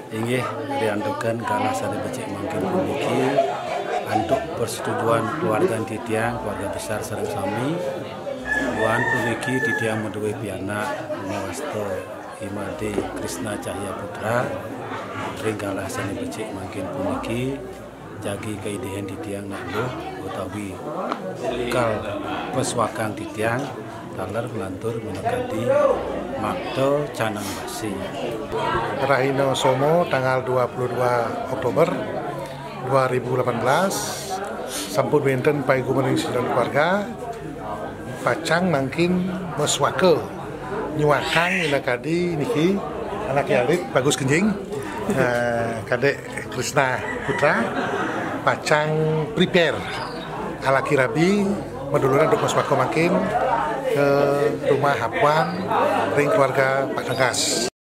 inggih diantukan kalah sada becik mangkin puniki untuk persetujuan keluarga titiang keluarga besar sareng sami wan puniki titiang meduwe pianak mawasto Imade Krishna Cahya Putra ring kalah sada becik mangkin puniki jagi kaidihan titiang nakluh utawi kal peswakang titiang taler melantur menekati Makto Canang Basi. Rahino Somo tanggal 22 Oktober 2018 sampun benten pai gumening sidang keluarga pacang mangkin meswake nyuakang inakadi niki anak yalit bagus kenjing kadek Krishna Putra pacang prepare alaki rabi meduluran untuk meswake makin ke rumah Hapuan ring keluarga Pak Tengkas.